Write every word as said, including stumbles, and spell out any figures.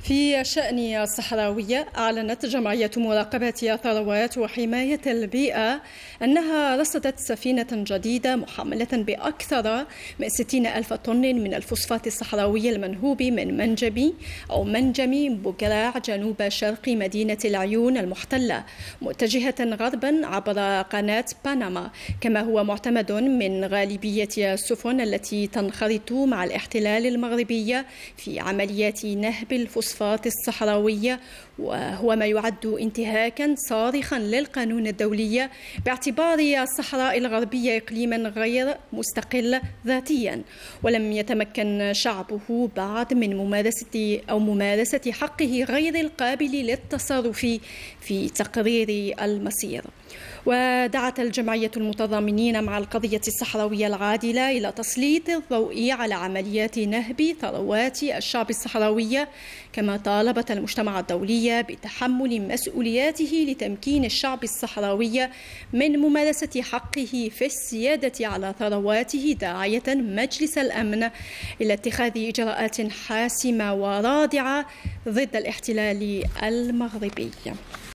في شأن الصحراوية، أعلنت جمعية مراقبة الثروات وحماية البيئة أنها رصدت سفينة جديدة محملة بأكثر من ستين ألف طن من الفوسفات الصحراوي المنهوب من منجم أو منجم بوغراع جنوب شرق مدينة العيون المحتلة، متجهة غربا عبر قناة بنما، كما هو معتمد من غالبية السفن التي تنخرط مع الاحتلال المغربي في عمليات نهب الفوسفات الصحراوية، وهو ما يعد انتهاكا صارخا للقانون الدولي باعتبار الصحراء الغربية إقليما غير مستقل ذاتيا، ولم يتمكن شعبه بعد من ممارسة أو ممارسة حقه غير القابل للتصرف في تقرير المصير. ودعت الجمعية المتضامنين مع القضية الصحراوية العادلة إلى تسليط الضوء على عمليات نهب ثروات الشعب الصحراوي، كما طالبت المجتمع الدولي بتحمل مسؤولياته لتمكين الشعب الصحراوي من ممارسة حقه في السيادة على ثرواته، داعية مجلس الأمن إلى اتخاذ إجراءات حاسمة ورادعة ضد الاحتلال المغربي.